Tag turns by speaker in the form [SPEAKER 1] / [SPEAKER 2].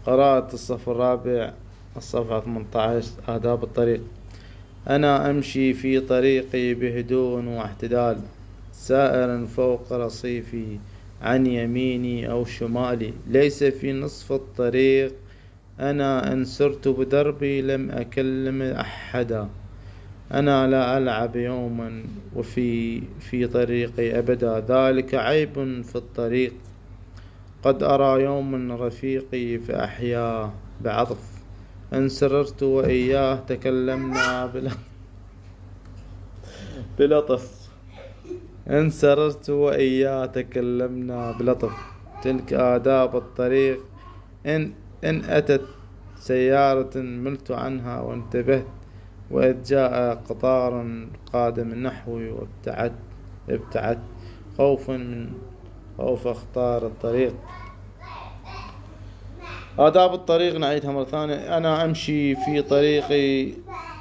[SPEAKER 1] قراءة الصف الرابع الصفحة 18. آداب الطريق. أنا أمشي في طريقي بهدوء واعتدال، سائرا فوق رصيفي عن يميني أو شمالي، ليس في نصف الطريق. أنا إن سرت بدربي لم أكلم أحدا. أنا لا ألعب يوما في طريقي أبدا، ذلك عيب في الطريق. قد أرى يوما رفيقي فأحياه بعطف، إن سررت وإياه تكلمنا بلطف. إن سررت وإياه تكلمنا بلطف. تلك آداب الطريق. إن أتت سيارة ملت عنها وانتبهت، وإذ جاء قطار قادم نحوي ابتعدت خوف اختار الطريق. آداب الطريق نعيدها مرة ثانية. أنا أمشي في طريقي